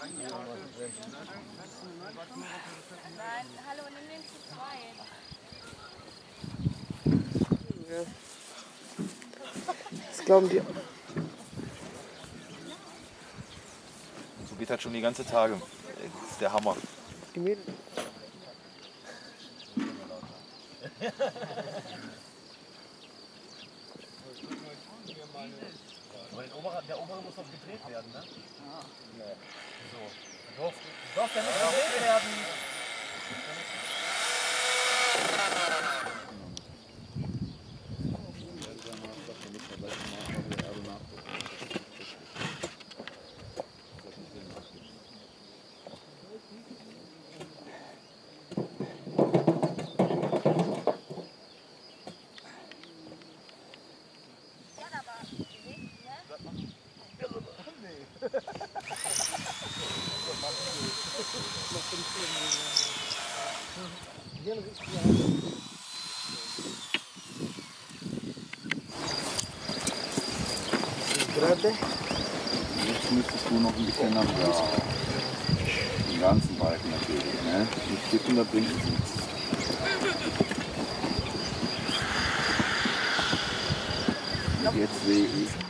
Nein, hallo, nimm den zu zweit. Ja. Das glauben die. So geht das schon die ganze Tage. Das ist der Hammer. Die Mädels. Der obere muss doch gedreht werden, ne? Ja. So. Doch, der muss gedreht werden. Jetzt müsstest du noch ein bisschen nach da. Den ganzen Balken natürlich, ne? Nicht kippen, da bringt es nichts. Jetzt sehe ich.